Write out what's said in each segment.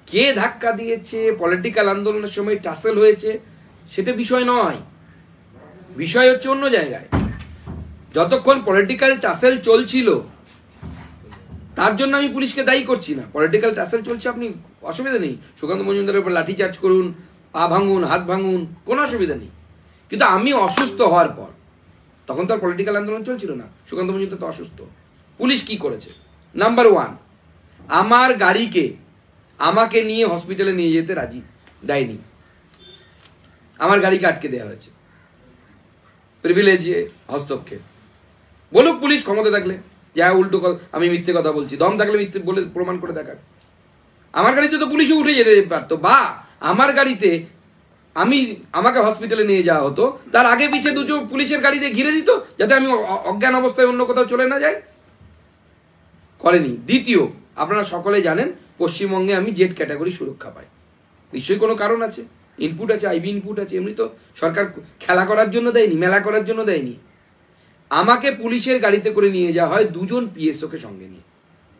কে ধাক্কা দিয়েছে, পলিটিক্যাল আন্দোলনের সময় টাসেল হয়েছে, সেটা বিষয় নয়। বিষয় হচ্ছে অন্য জায়গায়। যতক্ষণ পলিটিক্যাল টাসেল চলছিল, তার জন্য আমি পুলিশকে দায়ী করছি না। পলিটিক্যাল টাসেল চলছে, আপনি অসুবিধা নেই, সুকান্ত মজুমদারের উপর লাঠিচার্জ করুন, পা ভাঙুন, হাত ভাঙুন, কোনো অসুবিধা নেই। কিন্তু আমি অসুস্থ হওয়ার পর, তখন তো আর পলিটিক্যাল আন্দোলন চলছিল না, সুকান্ত মজুমদার তো অসুস্থ। পুলিশ কি করেছে? নাম্বার 1, আমার গাড়িকে আমাকে নিয়ে হসপিটালে নিয়ে যেতে রাজি দেয়নি, আমার গাড়িকে আটকে দেওয়া হয়েছে। প্রিভিলেজে হস্তক্ষেপ। বলুক পুলিশ ক্ষমতা থাকলে, যা উল্টো আমি মিথ্যে কথা বলছি, দম থাকলে মিথ্যে বলে প্রমাণ করে দেখাক। আমার গাড়িতে তো পুলিশও উঠে যেতে পারতো, বা আমার গাড়িতে আমাকে হসপিটালে নিয়ে যাওয়া হতো, তার আগে পিছে দুটো পুলিশের গাড়িতে ঘিরে দিত, যাতে আমি অজ্ঞান অবস্থায় অন্য কোথাও চলে না যাই। করেনি। দ্বিতীয়, আপনারা সকলে জানেন পশ্চিমবঙ্গে আমি জেড ক্যাটাগরি সুরক্ষা পাই। নিশ্চয়ই কোনো কারণ আছে, ইনপুট আছে, আইবি ইনপুট আছে। এমনি তো সরকার খেলা করার জন্য দেয়নি, মেলা করার জন্য দেয়নি। আমাকে পুলিশের গাড়িতে করে নিয়ে যাওয়া হয় 2 জন পিএসও কে সঙ্গে নিয়ে।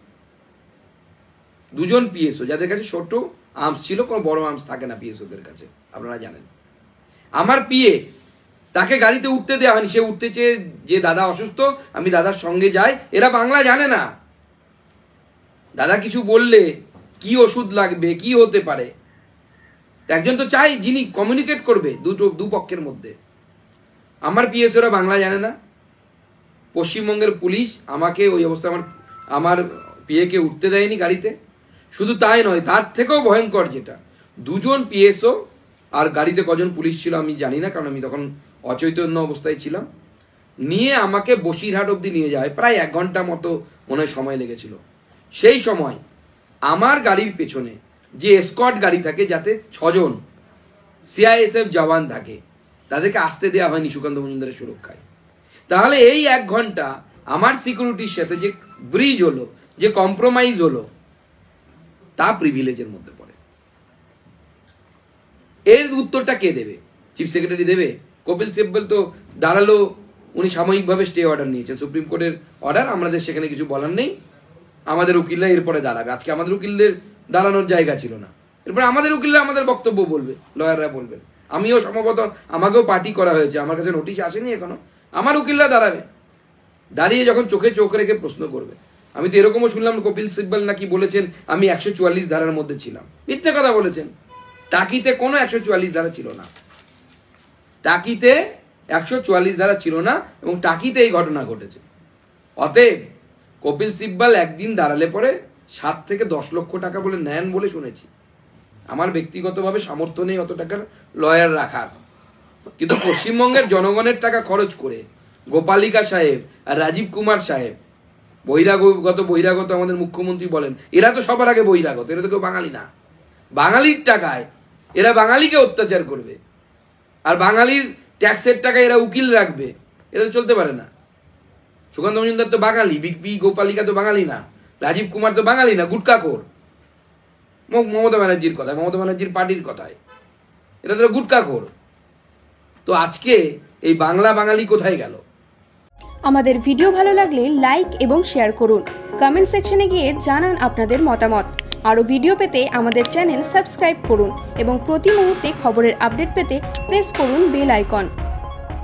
2 জন পিএসও, যাদের কাছে ছোট আর্মস ছিল, কোনো বড় আর্মস থাকে না পিএসওদের কাছে, আপনারা জানেন। আমার পিএ, তাকে গাড়িতে উঠতে দেওয়া হয়নি। সে উঠতে চেয়ে, যে দাদা অসুস্থ, আমি দাদার সঙ্গে যাই। এরা বাংলা জানে না। দাদা কিছু বললে কি ওষুধ লাগবে, কি হতে পারে, একজন তো চাই যিনি কমিউনিকেট করবে দুপক্ষের মধ্যে। আমার পিএসওরা বাংলা জানে না। পশ্চিমবঙ্গের পুলিশ আমাকে ওই অবস্থা, আমার পিএকে উঠতে দেয়নি গাড়িতে। শুধু তাই নয়, তার থেকেও ভয়ঙ্কর যেটা, 2 জন পিএসও আর গাড়িতে কজন পুলিশ ছিল আমি জানি না, কারণ আমি তখন অচৈতন্য অবস্থায় ছিলাম, নিয়ে আমাকে বসিরহাট অব্দি নিয়ে যায়। প্রায় 1 ঘন্টা মতো মনে সময় লেগেছিল। সেই সময় আমার গাড়ির পেছনে যে এসকর্ট গাড়ি থাকে, যাতে 6 জন সিআইএসএফ জওয়ান থাকে, তাদেরকে আসতে দেওয়া হয়নি সুকান্ত মজুমদারের সুরক্ষায়। তাহলে এই 1 ঘন্টা আমার সিকিউরিটির সাথে যে ব্রিজ হলো, যে কম্প্রোমাইজ হলো, তা প্রিভিলেজের মধ্যে পড়ে। এর উত্তরটা কে দেবে? চিফ সেক্রেটারি দেবে? কপিল সিব্বল তো দাঁড়ালো, উনি সাময়িকভাবে স্টে অর্ডার নিয়েছেন, সুপ্রিম কোর্টের অর্ডার, আমাদের সেখানে কিছু বলার নেই। আমাদের উকিলরা এরপরে দাঁড়াবে। আজকে আমাদের উকিলদের দাঁড়ানোর জায়গা ছিল না, এরপরে আমাদের উকিলরা আমাদের বক্তব্য বলবে, লয়াররা বলবেন। আমিও সম্ভবত, আমাকেও পার্টি করা হয়েছে, আমার কাছে নোটিশ আসেনি এখনো। আমার উকিলরা দাঁড়াবে, দাঁড়িয়ে যখন চোখে চোখ রেখে প্রশ্ন করবে। আমি তো এরকমও শুনলাম কপিল সিব্বল নাকি বলেছেন আমি 144 ধারার মধ্যে ছিলাম। মিথ্যে কথা বলেছেন। টাকিতে কোনো 144 ধারা ছিল না, টাকিতে 144 ধারা ছিল না, এবং টাকিতে এই ঘটনা ঘটেছে। অতএব কপিল সিব্বল একদিন দাঁড়ালে পরে 7 থেকে 10 লক্ষ টাকা বলে নেন বলে শুনেছি। আমার ব্যক্তিগতভাবে সামর্থ্য নেই অত টাকার লয়ার রাখার, কিন্তু পশ্চিমবঙ্গের জনগণের টাকা খরচ করে গোপালিকা সাহেব আর রাজীব কুমার সাহেব, বহিরাগত আমাদের মুখ্যমন্ত্রী বলেন, এরা তো সবার আগে বহিরাগত, এরা তো কেউ বাঙালি না। বাঙালির টাকায় এরা বাঙালিকে অত্যাচার করবে, আর বাঙালির ট্যাক্সের টাকায় এরা উকিল রাখবে, এটা চলতে পারে না। সুকান্ত মজুমদার তো বাঙালি, বিগ গোপালিকা তো বাঙালি না, রাজীব কুমার তো বাঙালি না, গুটকাখোর। মমতা ব্যানার্জির কথায়, মমতা ব্যানার্জির পার্টির কথায়, এটা তো গুটকাখোর। তো আজকে এই বাঙালি কোথায় গেল? আমাদের ভিডিও ভালো লাগলে লাইক এবং শেয়ার করুন, কমেন্ট সেকশনে গিয়ে জানান আপনাদের মতামত। আরও ভিডিও পেতে আমাদের চ্যানেল সাবস্ক্রাইব করুন এবং প্রতি মুহূর্তে খবরের আপডেট পেতে প্রেস করুন বেল আইকন।